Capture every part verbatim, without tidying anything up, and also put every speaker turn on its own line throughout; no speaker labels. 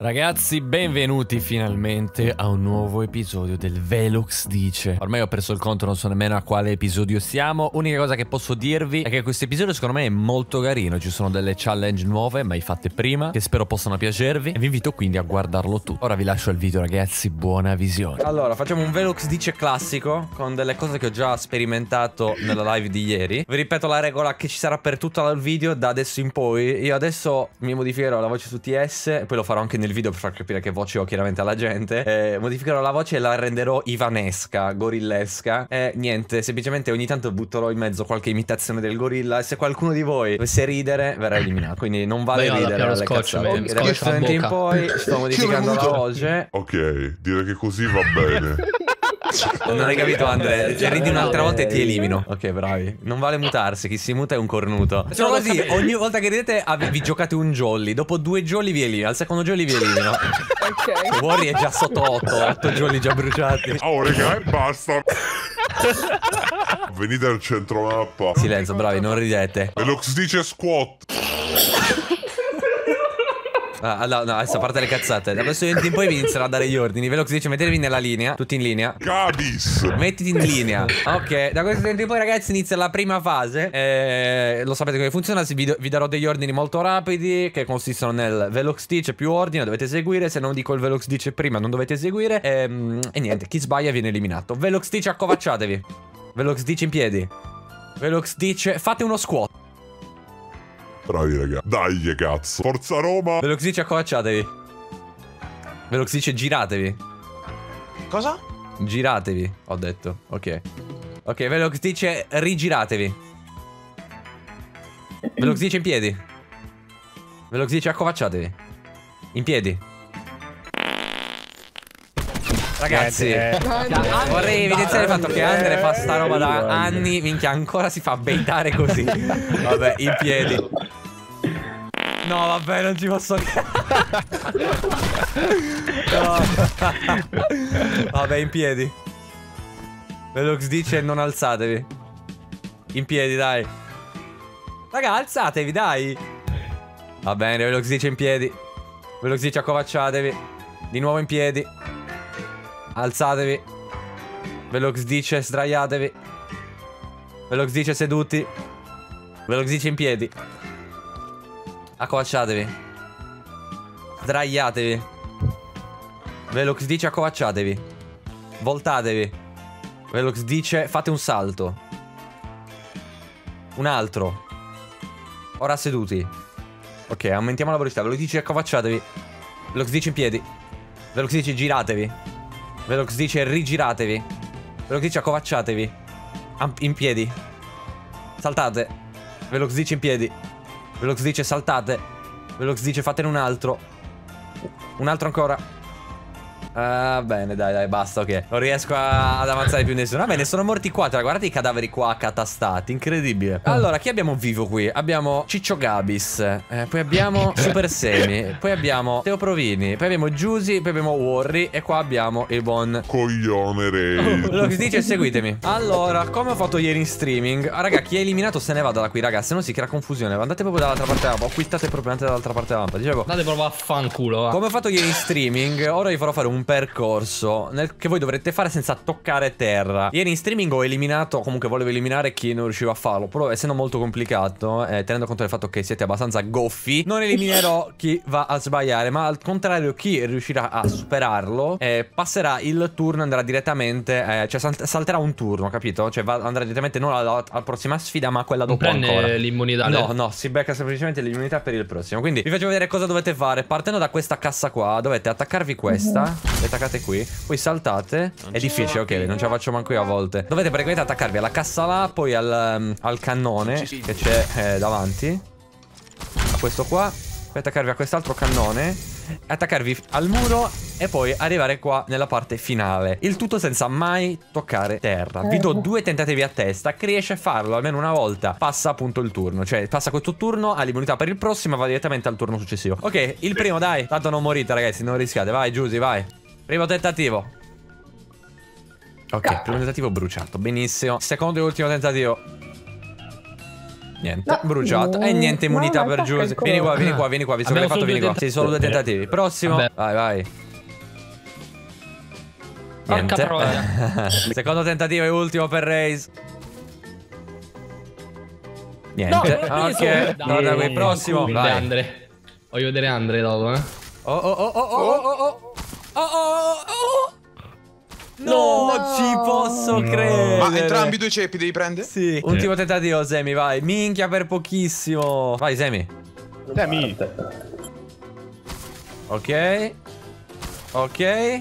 Ragazzi, benvenuti finalmente a un nuovo episodio del Velox Dice. Ormai ho perso il conto, non so nemmeno a quale episodio siamo. Unica cosa che posso dirvi è che questo episodio secondo me è molto carino. Ci sono delle challenge nuove, mai fatte prima, che spero possano piacervi, e vi invito quindi a guardarlo tutto. Ora vi lascio il video, ragazzi, buona visione. Allora, facciamo un Velox Dice classico, con delle cose che ho già sperimentato nella live di ieri. Vi ripeto la regola che ci sarà per tutto il video da adesso in poi. Io adesso mi modificherò la voce su T S, e poi lo farò anche nel video per far capire che voce ho chiaramente alla gente. eh, Modificherò la voce e la renderò ivanesca, gorillesca. E niente, semplicemente ogni tanto butterò in mezzo qualche imitazione del gorilla, e se qualcuno di voi dovesse ridere verrà eliminato. Quindi non vale
Beh,
ridere alle
scotch,
cazzate. Da questo momento in poi sto modificando la voce.
Ok, direi che così va bene.
Non hai capito, Andre? Se ridi un'altra volta e ti elimino. Ok, bravi. Non vale mutarsi, chi si muta è un cornuto. Sono così, ogni volta che ridete vi giocate un jolly. Dopo due jolly vi elimino, al secondo jolly vi elimino.
Ok.
Worry è già sotto otto, otto jolly già bruciati.
Oh, raga, e basta. Venite al centro mappa.
Silenzio, bravi, non ridete.
Velox dice squat.
Ah, no, no, adesso a parte le cazzate. Da questo momento in poi vi inizierò a dare gli ordini. Velox dice mettetevi nella linea, tutti in linea.
Cabis.
Mettiti in linea. Ok, da questo momento in poi, ragazzi, inizia la prima fase. eh, Lo sapete come funziona. Vi, vi darò degli ordini molto rapidi, che consistono nel Velox dice più ordine, dovete seguire. Se non dico il Velox dice prima non dovete seguire. E, e niente, chi sbaglia viene eliminato. Velox dice accovacciatevi. Velox dice in piedi. Velox dice fate uno squat.
Bravi, raga. Dai, cazzo. Forza Roma.
Velox dice accovacciatevi. Velox dice giratevi.
Cosa?
Giratevi, ho detto. Ok. Ok, Velox dice rigiratevi. Velox dice in piedi. Velox dice accovacciatevi. In piedi. Ragazzi,
Eh,
vorrei evidenziare il fatto che Andre fa sta roba da anni. Minchia, ancora si fa baitare così. Vabbè, in piedi. No, vabbè, non ci posso. No. Vabbè, in piedi. Velox dice non alzatevi. In piedi, dai. Raga, alzatevi, dai. Va bene, Velox dice in piedi. Velox dice accovacciatevi. Di nuovo in piedi. Alzatevi. Velox dice sdraiatevi. Velox dice seduti. Velox dice in piedi. Accovacciatevi. Sdraiatevi. Velox dice accovacciatevi. Voltatevi. Velox dice fate un salto. Un altro. Ora seduti. Ok, aumentiamo la velocità. Velox dice accovacciatevi. Velox dice in piedi. Velox dice giratevi. Velox dice rigiratevi. Velox dice accovacciatevi. In piedi. Saltate. Velox dice in piedi. Velox dice saltate. Velox dice fatene un altro. Un altro ancora. Ah, bene, dai, dai, basta, ok. Non riesco a, ad avanzare più nessuno. Vabbè, ne sono morti quattro. Guardate i cadaveri qua accatastati. Incredibile. Allora, chi abbiamo vivo qui? Abbiamo Ciccio Gabis. eh, Poi abbiamo Super Semi. Poi abbiamo Teo Provini. Poi abbiamo Giusy. Poi abbiamo Worry. E qua abbiamo il buon
Coglione Ray.
Velox dice seguitemi. Allora, come ho fatto ieri in streaming, ah, raga, chi è eliminato se ne vada da qui, raga. Se no si crea confusione. Andate proprio dall'altra parte della lampa. O quittate proprio dall'altra parte della lampa. Dicevo,
andate proprio a fanculo, va.
come ho fatto ieri in streaming, ora vi farò fare un percorso nel che voi dovrete fare senza toccare terra. Ieri in streaming ho eliminato, comunque volevo eliminare chi non riusciva a farlo, però essendo molto complicato, eh, tenendo conto del fatto che siete abbastanza goffi, non eliminerò chi va a sbagliare, ma al contrario chi riuscirà a superarlo eh, passerà il turno, andrà direttamente, eh, cioè sal salterà un turno, capito? Cioè va, andrà direttamente non alla, alla prossima sfida, ma a quella dopo
non
ancora.
l'immunità.
No, no, si becca semplicemente l'immunità per il prossimo. Quindi vi faccio vedere cosa dovete fare. Partendo da questa cassa qua, dovete attaccarvi questa. Le attaccate qui, poi saltate. È difficile, ok, non ce la faccio manco io a volte. Dovete praticamente attaccarvi alla cassa là, poi al, um, al cannone che c'è eh, davanti, a questo qua. Poi attaccarvi a quest'altro cannone, attaccarvi al muro e poi arrivare qua nella parte finale. Il tutto senza mai toccare terra. Vi do due tentativi a testa. Chi riesce a farlo almeno una volta passa appunto il turno. Cioè passa questo turno, ha l'immunità per il prossimo e va direttamente al turno successivo. Ok, il primo, dai. Tanto non morite, ragazzi, non rischiate. Vai, Giusy, vai. Primo tentativo. Ok, primo tentativo bruciato. Benissimo. Secondo e ultimo tentativo. Niente,
No.
bruciato. E niente immunità
No,
per
attacca
Giuse.
il
Vieni qua,
collo.
vieni qua, vieni qua. Visto che l'hai
Abbiamo
fatto,
solo
vieni qua.
due
Sì, solo due tentativi. Prossimo.
Vabbè.
Vai, vai.
Porca
Niente.
troia.
Secondo tentativo e ultimo per Raze. Niente.
No,
Ok,
dai,
guarda qui, prossimo.
Quindi
Vai.
Andre. Voglio vedere Andre dopo, eh.
Oh oh oh oh oh oh oh oh oh oh. No,
No.
ci posso credere.
Ma entrambi i due ceppi devi prendere?
Sì. Ultimo tentativo, Semi, vai. Minchia per pochissimo. Vai, Semi.
Semi.
Ok. Ok.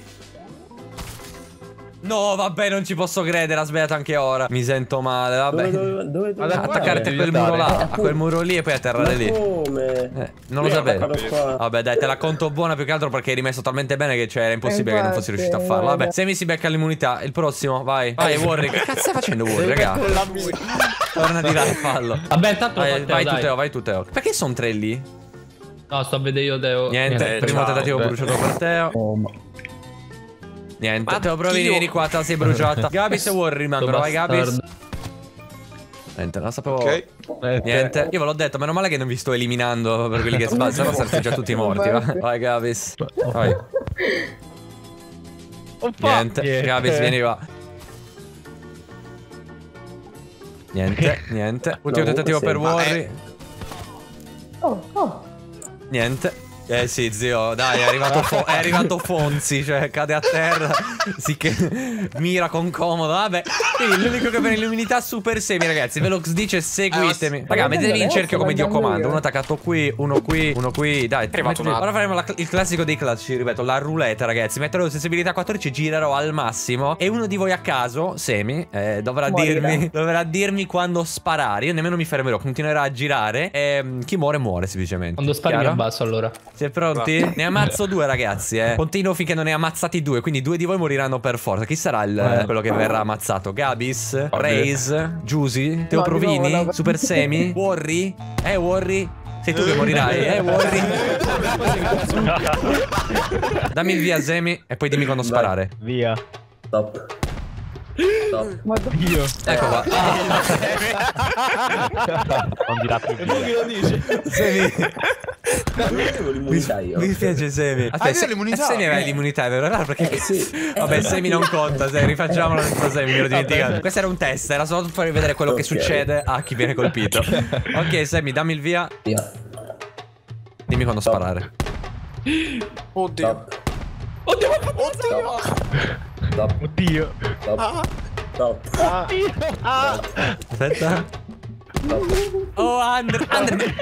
No, vabbè, non ci posso credere. Ha sbagliato anche ora. Mi sento male, vabbè.
Dove, dove, dove, dove?
Allora,
Attaccarti a
devi
quel
andare.
muro là,
Eh,
a quel muro lì e poi atterrare
Ma
lì.
come?
Eh, non lo
Io
sapevo.
attaccato qua.
Vabbè, dai, te la conto buona più che altro perché hai rimesso talmente bene che cioè, era impossibile
Eh,
che non fossi
infatti,
riuscito a farlo. Vabbè,
guarda.
Semi si becca l'immunità. Il prossimo, vai. Vai, Warrior. Che cazzo stai facendo, Warrior, raga? Torna di là e fallo.
Vabbè, intanto
Vai,
Matteo,
vai tu,
dai.
Teo, vai tu, Teo. Perché sono tre lì?
No, sto a vedere io Teo.
Niente, primo
ciao.
tentativo
Beh.
bruciato per Teo.
Oh, ma...
Niente,
Ma
Teo, provi,
io-
vieni qua, te la sei bruciata. Gabis e Warrior rimangono, vai, Gabis. Niente, non la sapevo.
Ok.
Niente, io ve l'ho detto, meno male che non vi sto eliminando per quelli che sbagliano, sennò sareste già tutti morti. Va. Vai, Gabis. Vai. Niente, Gabis, vieni qua. Niente, niente. Ultimo
No,
tentativo per
comunque
Warrior.
Oh, oh.
Niente. Eh sì, zio, dai, è arrivato, Fo- è arrivato Fonzi, cioè cade a terra, sì che mira con comodo, vabbè. Quindi l'unico che viene l'immunità super semi, ragazzi. Velox dice seguitemi. Raga, mettetevi in cerchio come Dio comanda. Uno attaccato qui, uno qui, uno qui. Dai,
arrivato
mettete-
un altro.
ora faremo la- il classico dei classici, ripeto, la roulette, ragazzi. Metterò sensibilità quattordici, girerò al massimo. E uno di voi a caso, Semi, eh, dovrà
Morirà.
dirmi dovrà dirmi quando sparare. Io nemmeno mi fermerò, continuerà a girare. E mm, chi muore, muore semplicemente.
Quando spari mi
Chiaro?
abbasso allora.
Siete pronti? Ne ammazzo due, ragazzi, eh. Continuo finché non ne ammazzati due. Quindi due di voi moriranno per forza. Chi sarà il,
Eh.
quello che verrà ammazzato? Gabis? Raze? Giusy? Teo
No, di
Provini?
nuovo, no.
Super Semi? Warri? Eh, Warri? Sei tu che morirai, eh, Warri? Dammi il via, Semi, e poi dimmi quando sparare.
Via.
Stop. Stop.
Io.
Ecco qua.
Non dirà più via.
Semi.
Avevo l'immunità io.
Mi dispiace, Semi. Aspetta,
vero
se-
l'immunità?
eh, Semi aveva l'immunità, è vero? No, perché...
Eh, sì.
Vabbè, Semi non conta, Semi, rifacciamolo senza Semi, mi ero dimenticato. Questo era un test, era solo per farvi vedere quello che
Ok.
succede a chi viene colpito. Ok, Semi, dammi il via.
Via.
Dimmi quando sparare.
Oddio.
Stop.
Oddio, ma
Stop.
Oddio.
Stop. Stop.
Aspetta. Oh, Andre, Andre.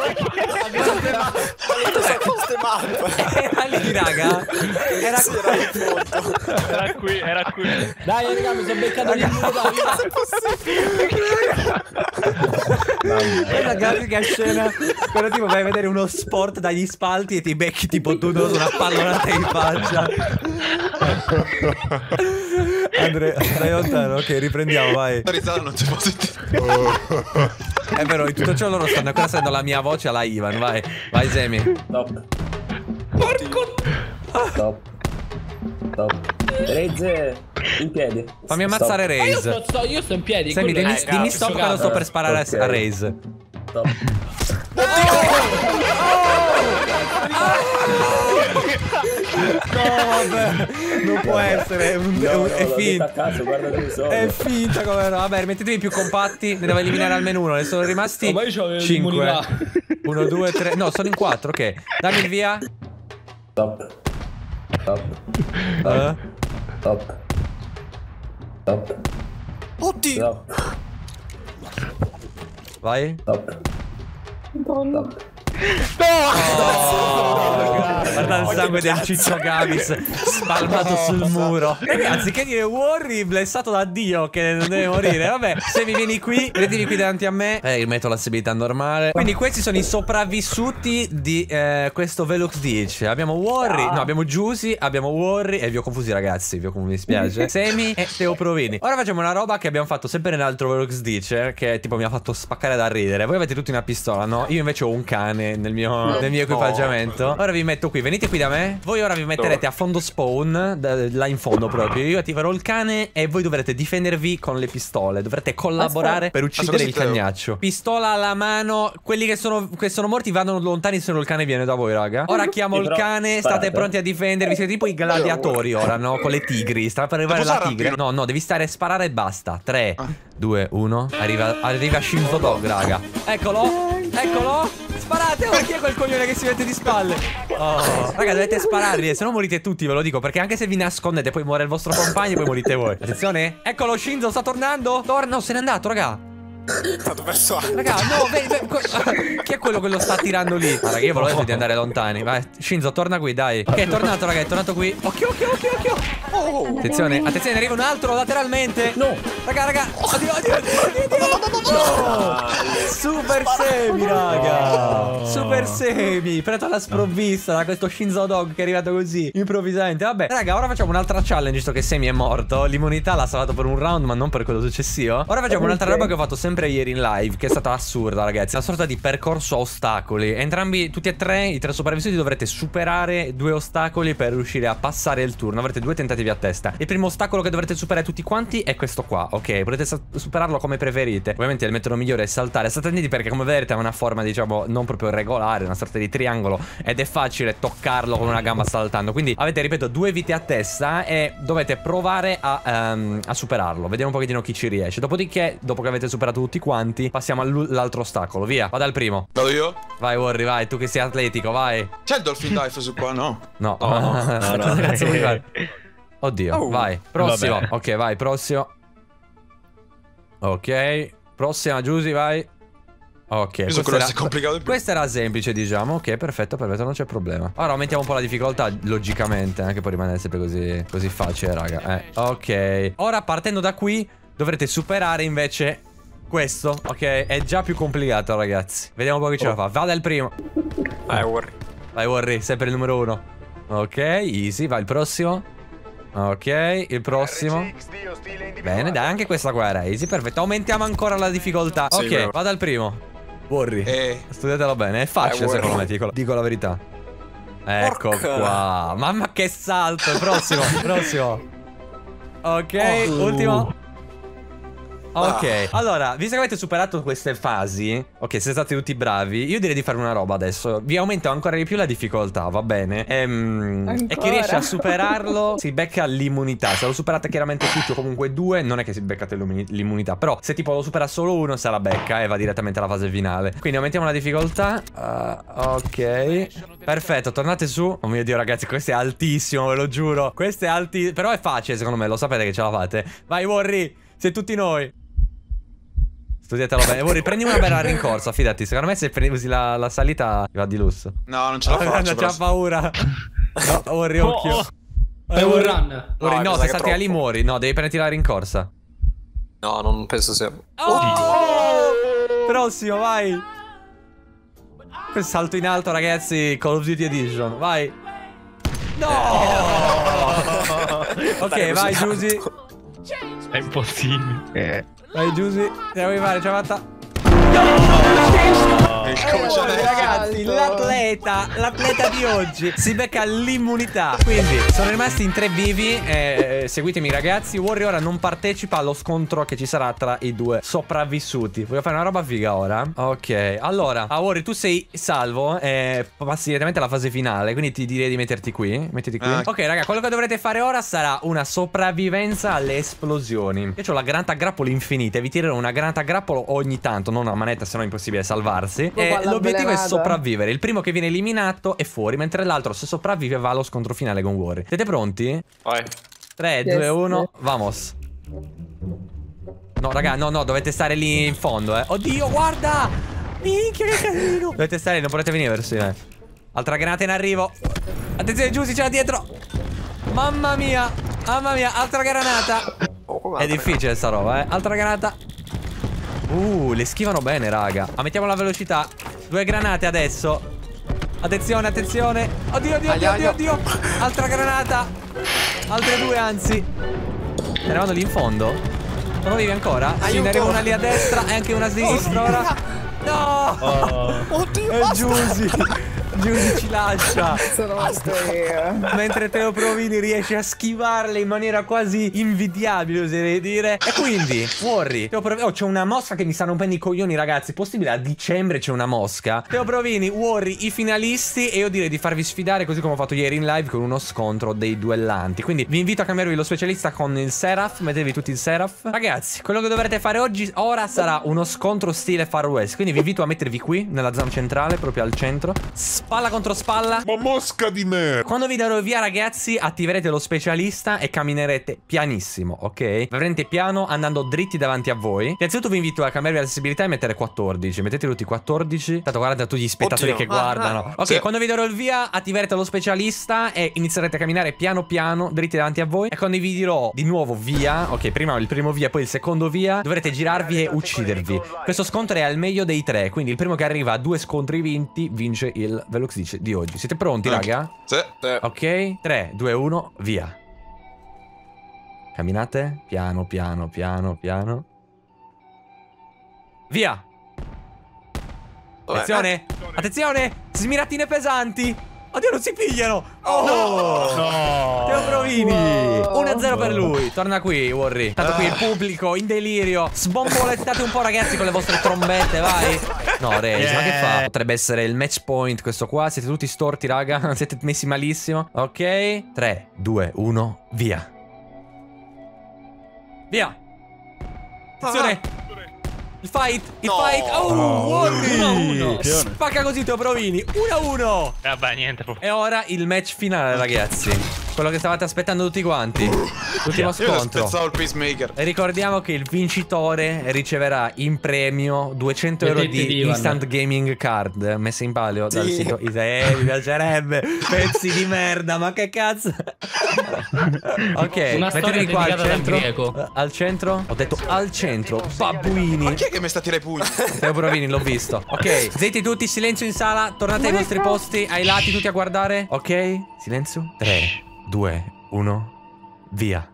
Era lì, raga. Era
Era qui, era qui.
Dai, raga, mi sono beccato l'immunità.
È la classica scena. Però tipo vai a vedere uno sport dagli spalti e ti becchi tipo tu su una pallonata in faccia. Andre, stai lontano, ok, riprendiamo, vai.
La risata non si può sentire.
È vero, in tutto ciò loro stanno ancora sentendo la mia voce alla Ivan, vai. Vai, Semi.
Stop. Stop. Stop. Rezze. In piedi.
Fammi ammazzare
Ma io
Raze.
sto, sto- io sto in piedi.
Semi,
quello
dimmi,
è-
dimmi
eh,
stop
questo
quando sto
caso.
per sparare a-
Ok.
a Raze.
Stop.
No, vabbè, non può essere, è, un- è,
No,
un-
no,
è
l'ho detto a
finta.
caso, guarda dove sono.
È finta come no. Vabbè, mettetevi più compatti. Ne devo eliminare almeno uno. Ne sono rimasti
Oh, ma io c'avevo
cinque.
l'immunità.
uno, due, tre. No, sono in quattro. Ok. Dammi il via.
Stop. Stop.
Eh?
Stop. Stop.
Oddio.
Stop.
Vai.
Stop. Stop.
Guarda il sangue del ciccio Gavis spalmato sul muro. Ragazzi, che dire, Warri blessato da Dio che non deve morire. Vabbè, se mi vieni qui, vedevi qui davanti a me. Eh, rimetto la stabilità normale. Quindi questi sono i sopravvissuti di eh, questo Velox dieci. Abbiamo Warri, no, abbiamo Giusy, abbiamo Warri. E vi ho confusi, ragazzi, vi ho confusi, mi spiace. Semi e Teo Provini. Ora facciamo una roba che abbiamo fatto sempre nell'altro Velox dieci, che tipo mi ha fatto spaccare da ridere. Voi avete tutti una pistola, no? Io invece ho un cane nel mio, nel mio equipaggiamento. Ora vi metto qui, venite venite qui da me. Voi ora vi metterete a fondo spawn, da- là in fondo proprio. Io attiverò il cane e voi dovrete difendervi con le pistole. Dovrete collaborare per uccidere il cagnaccio. Pistola alla mano. Quelli che sono, che sono morti vanno lontani, se no il cane viene da voi, raga. Ora chiamo il cane, state pronti a difendervi. Siete tipo i gladiatori ora, no? Con le tigri. Sta per arrivare la tigre. No, no, devi stare a sparare e basta. tre, due, uno. Arriva, arriva Shinzo Dog, raga. Eccolo, eccolo. Sparate, oh, chi è quel coglione che si mette di spalle? Oh, raga, dovete spararli, se no morite tutti, ve lo dico. Perché anche se vi nascondete, poi muore il vostro compagno e poi morite voi. Attenzione. Eccolo, Shinzo, sta tornando. Torna, no, se n'è andato, raga.
Stato perso.
Raga, no, vedi, vedi, chi è quello che lo sta tirando lì? Ah, raga, io ve l'ho detto di andare lontani. Vai, Shinzo, torna qui, dai. Ok, è tornato, raga, è tornato qui. Occhio, occhio, occhio, occhio. Oh. Attenzione, attenzione, arriva un altro lateralmente. No. Raga, raga. Oddio, oddio, oddio, oddio. No. Super semi, raga. Super semi. Preso alla sprovvista da questo Shinzo Dog che è arrivato così, improvvisamente. Vabbè, raga, ora facciamo un'altra challenge, visto che Semi è morto. L'immunità l'ha salvato per un round, ma non per quello successivo. Ora facciamo un'altra roba che ho fatto sempre ieri in live, che è stata assurda, ragazzi. Una sorta di percorso a ostacoli. Entrambi, tutti e tre, i tre sopravvissuti dovrete superare due ostacoli per riuscire a passare il turno. Avrete due tentativi a testa. Il primo ostacolo che dovrete superare tutti quanti è questo qua, ok? Potete superarlo come preferite. Ovviamente il metodo migliore è saltare. State attenti perché, come vedete, ha una forma, diciamo, non proprio regolare, una sorta di triangolo, ed è facile toccarlo con una gamba saltando. Quindi avete, ripeto, due vite a testa e dovete provare a, um, a superarlo. Vediamo un pochettino chi ci riesce. Dopodiché, dopo che avete superato tutti quanti, passiamo all'altro ostacolo. Via, vada al primo.
Vado io?
Vai, Worry, vai, tu che sei atletico, vai.
C'è il Dolphin Dive su qua, no?
No,
Oh, no.
cosa cazzo vuoi fare? Oddio,
Oh.
vai, prossimo.
Vabbè.
Ok, vai, prossimo. Ok, prossima, Giusy, vai. Ok,
Io
questo
so quello
era,
che si è complicato di più.
questo era semplice, diciamo. Ok, perfetto, perfetto, non c'è problema. Ora aumentiamo un po' la difficoltà, logicamente, anche per rimanere sempre così, così facile, raga. Eh, ok. Ora, partendo da qui, dovrete superare invece questo, ok? È già più complicato, ragazzi. Vediamo un po' chi ce la fa. Vada il primo.
Vai, Worry.
Vai, Worry, sempre il numero uno. Ok, easy, vai il prossimo. Ok, il prossimo. Bene, dai, anche questa qua era easy, perfetto. Aumentiamo ancora la difficoltà.
Sì,
Ok,
bravo.
vada al primo. Worry,
Eh.
studiatelo bene, è facile
Eh,
secondo
Worry.
me, dico, dico la verità. Ecco
Porca.
qua. Mamma che salto, prossimo, prossimo. Ok, ultimo. Ok, allora, visto che avete superato queste fasi, ok, siete stati tutti bravi, io direi di fare una roba adesso. Vi aumento ancora di più la difficoltà, va bene? Ehm, e chi
Ancora?
riesce a superarlo si becca l'immunità. Se lo superate chiaramente tutti o comunque due, non è che si beccate l'imuni- l'immunità. Però se tipo lo supera solo uno, se la becca e va direttamente alla fase finale. Quindi aumentiamo la difficoltà. Uh, ok, perfetto, tornate su. Oh mio Dio, ragazzi, questo è altissimo, ve lo giuro. Questo è altissimo, però è facile secondo me, lo sapete che ce la fate. Vai, Worry, sei tutti noi. Studiatelo bene. Worry, prendi una bella rincorsa, fidati. Secondo me se prendi usi la, la salita va di lusso.
No, non ce la
Ah,
faccio.
c'ha
però.
paura. No, Worry, occhio.
Oh,
Vai,
Fai un
Worry.
run.
Worry,
No,
no,
mi sa
se
che
salti da lì
troppo.
muori. No, devi prenderti la rincorsa.
No, non penso sia.
Oh! Prossimo, vai. Quel salto in alto, ragazzi. Call of Duty Edition. Vai. No! Ok, vai, Giusy.
È impossibile. Eh.
Vai, Giusy. Ce la vuoi fare? Ce l'ha fatta?
Il coach adesso.
Ragazzi, l'atleta, l'atleta di oggi si becca l'immunità. Quindi sono rimasti in tre vivi. eh, Seguitemi, ragazzi. Worry ora non partecipa allo scontro che ci sarà tra i due sopravvissuti. Voglio fare una roba figa ora. Ok, allora, ah, Worry, tu sei salvo e passi direttamente alla fase finale. Quindi ti direi di metterti qui. Mettiti qui.
Ah.
Ok, raga, quello che dovrete fare ora sarà una sopravvivenza alle esplosioni. Io ho la granata a grappolo infinita. Vi tirerò una granata a grappolo ogni tanto, non a manetta, se no è impossibile salvarsi. E
palla
l'obiettivo è
avvelenata.
sopravvivere. Il primo che viene eliminato è fuori, mentre l'altro, se sopravvive, va allo scontro finale con Worry. Siete pronti?
Vai.
tre,
Yes,
due, uno,
yes.
vamos. No, raga, no, no, dovete stare lì in fondo, eh. Oddio, guarda! Minchia, che casino! Dovete stare lì, non potete venire verso di me. Altra granata in arrivo. Attenzione, Giusy, c'è là dietro. Mamma mia, mamma mia, altra granata.
Oh,
È difficile sta roba, eh. Altra granata. Uh, le schivano bene, raga. Aumentiamo la velocità. Due granate adesso. Attenzione, attenzione. Oddio, oddio, oddio, oddio, oddio. Altra granata. Altre due, anzi. Ne vanno lì in fondo. Sono vivi ancora? Sì, ne arriva una lì a destra e anche una a sinistra ora. No!
Oddio,
È Giusy. Giudy ci lascia.
Sono master io.
Mentre Teo Provini riesce a schivarle in maniera quasi invidiabile, oserei dire. E quindi, Worry, Teo Provini... Oh, c'è una mosca che mi sta rompendo i coglioni, ragazzi. Possibile? A dicembre c'è una mosca. Teo Provini, Worry, i finalisti. E io direi di farvi sfidare, così come ho fatto ieri in live, con uno scontro dei duellanti. Quindi vi invito a cambiarvi lo specialista con il Seraph. Mettetevi tutti il Seraph. Ragazzi, quello che dovrete fare oggi, ora, sarà uno scontro stile Far West. Quindi vi invito a mettervi qui, nella zona centrale, proprio al centro. Spalla contro spalla.
Ma mosca di me!
Quando vi darò via, ragazzi, attiverete lo specialista e camminerete pianissimo, ok? Verrete piano andando dritti davanti a voi. Innanzitutto vi invito a cambiarvi l'accessibilità e mettere quattordici. Mettete tutti quattordici. Tanto guardate tutti gli spettatori
Oddio.
che guardano. Ok,
Sì.
quando vi darò il via, attiverete lo specialista e inizierete a camminare piano piano, dritti davanti a voi. E quando vi dirò di nuovo via, ok, prima il primo via, poi il secondo via, dovrete girarvi e uccidervi. Questo scontro è al meglio dei tre, quindi il primo che arriva a due scontri vinti vince il Velox dice di oggi. Siete pronti, raga?
Sì.
Sì.
Ok, tre, due, uno, via. Camminate piano, piano, piano, piano. Via. Attenzione, attenzione, smiratine pesanti. Oddio, non si pigliano. Oh, no. Teo Provini,
Wow.
uno a zero per lui. Torna qui, Worry. Tanto qui il pubblico in delirio. Sbombolettate un po', ragazzi, con le vostre trombette, vai. No, Reis, ma che fa? Potrebbe essere il match point questo qua. Siete tutti storti, raga. Siete messi malissimo. Ok, tre, due, uno, via. Via. Attenzione. Il fight, il
No.
fight. Oh, Worry.
uno a uno.
Spacca così, Teo Provini. uno a uno.
Vabbè, niente. proprio.
E ora il match finale, ragazzi. Quello che stavate aspettando tutti quanti. L'ultimo
Io le
scontro.
spezzavo il pacemaker.
E ricordiamo che il vincitore riceverà in premio duecento euro
Vedete
di
Ivan.
instant gaming card messe in palio dal
Sì.
sito Isee. Mi piacerebbe. Pezzi di merda, ma che cazzo. Ok,
Una storia
mettetevi qua al
dedicata dal
centro.
greco.
Eh, Al centro? Ho detto al centro. Babbuini.
Ma chi è che mi sta a tirare i pugni?
Teo Provini, l'ho visto. Ok, zitti tutti, silenzio in sala. Tornate ai vostri posti, ai lati, tutti a guardare. Ok, silenzio. tre, due, uno, via.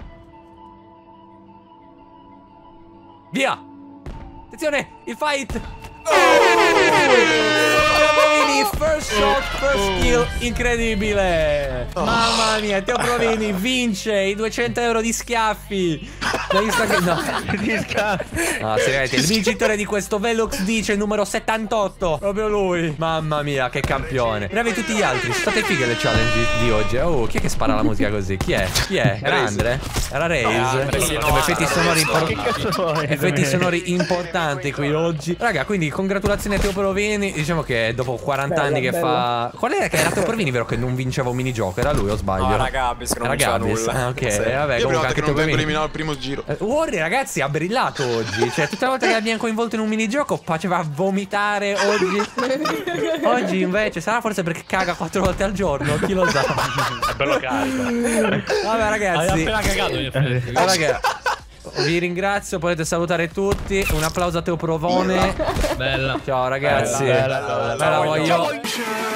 Via. Attenzione, il fight. Teo Provini, first shot, first kill, incredibile. Mamma mia, Teo Provini vince i duecento euro di schiaffi. L'hai visto che... No, di schiaffi. No, seriamente, il vincitore di questo Velox dice numero settantotto. Proprio lui. Mamma mia, che campione. Bravi tutti gli altri, sono state fighe le challenge di, di oggi. Oh, chi è che spara la musica così? Chi è? Chi è? Era Andre? Era Raze?
sì, no,
Abbiamo effetti
era
sonori
Raze.
importanti. Effetti sonori importanti qui oggi. Raga, quindi congratulazioni a Teo Provini. Diciamo che dopo quaranta anni che fa... Qual era che era Teo Provini, vero, che non vinceva un minigioco? Era lui o sbaglio?
No, era Gabis che non
Era
vinceva
Gabis.
nulla.
Ah, ok,
Sì.
vabbè,
Io
comunque
prima volta
anche
che
Teo
non vengo
Provini.
eliminato al primo giro.
Eh, Worry, ragazzi, ha brillato oggi. Cioè, tutte le volte che l'abbiamo coinvolto in un minigioco faceva vomitare oggi. Oggi invece sarà forse perché caga quattro volte al giorno. Chi lo sa?
È bello carico.
Vabbè,
Hai
ragazzi.
appena cagato, in effetti.
Allora che vi ringrazio, potete salutare tutti. Un applauso a Teo Provone.
Bella.
Ciao ragazzi.
Bella, bella, bella.
Ve la voglio.
Ciao.